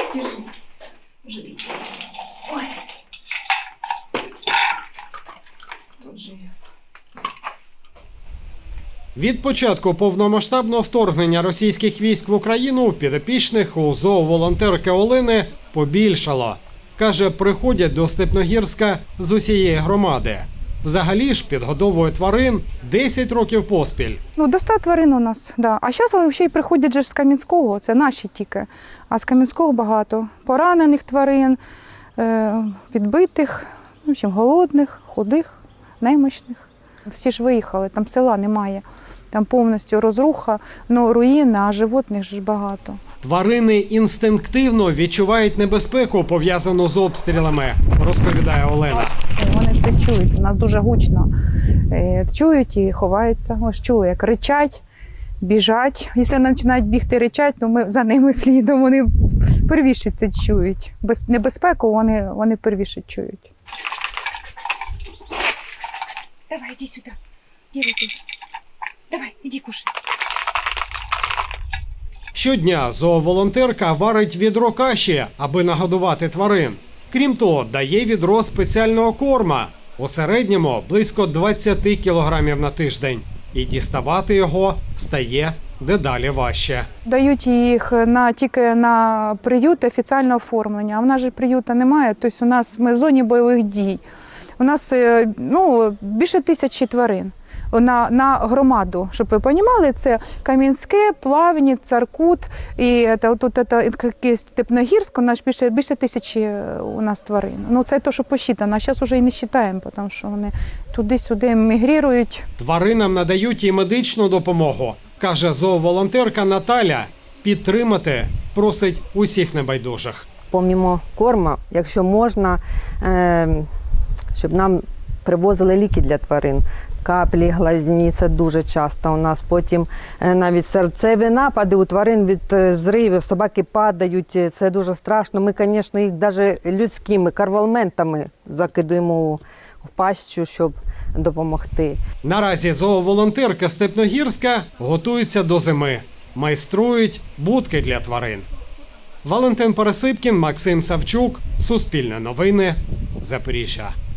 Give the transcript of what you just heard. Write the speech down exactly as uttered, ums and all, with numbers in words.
Держи. Живи. Ой. Тут живе. Від початку повномасштабного вторгнення російських військ в Україну підопічних у зооволонтерки Олени побільшало. Каже, приходять до Степногірська з усієї громади. Взагалі ж підгодовує тварин десять років поспіль. Ну, до ста тварин у нас, да. А зараз вони ще й приходять же з Кам'янського, це наші тільки. А з Кам'янського багато. Поранених тварин, підбитих, в общем, голодних, худих, немощних. Всі ж виїхали, там села немає. Там повністю розруха, ну, руїни, а животних ж багато. Тварини інстинктивно відчувають небезпеку, пов'язану з обстрілами, розповідає Олена. Вони це чують, у нас дуже гучно. Чують і ховаються. Ось чую, як ричать, біжать. Якщо вони починають бігти, ричать, то ми за ними слідом. Вони первіше це чують. Без небезпеку вони, вони первіше чують. Давай, иди сюда. Иди, иди. Давай, иди кушай. Щодня зооволонтерка варить відро каші, аби нагодувати тварин. Крім того, дає відро спеціального корма. У середньому близько двадцять кілограмів на тиждень. І діставати його стає дедалі важче. Дають їх на, тільки на приют офіційного оформлення. А в нас же приюта немає, тобто у нас ми в зоні бойових дій. У нас ну, більше тисячі тварин на, на громаду. Щоб ви розуміли, це Кам'янське, Плавні, Царкут і тут Степногірськ, у нас більше, більше тисячі у нас тварин. Ну, це те, що посчитано, а зараз вже і не вважаємо, тому що вони туди-сюди мігрують. Тваринам надають і медичну допомогу, каже зооволонтерка Наталя. Підтримати просить усіх небайдужих. Помімо корма, якщо можна, щоб нам привозили ліки для тварин. Каплі, глазні, це дуже часто у нас. Потім навіть серцеві напади у тварин від взривів, собаки падають, це дуже страшно. Ми, звісно, їх навіть людськими карвалментами закидуємо в пащу, щоб допомогти. Наразі зооволонтерка Степногірська готується до зими. Майструють будки для тварин. Валентин Пересипкін, Максим Савчук, Суспільне новини, Запоріжжя.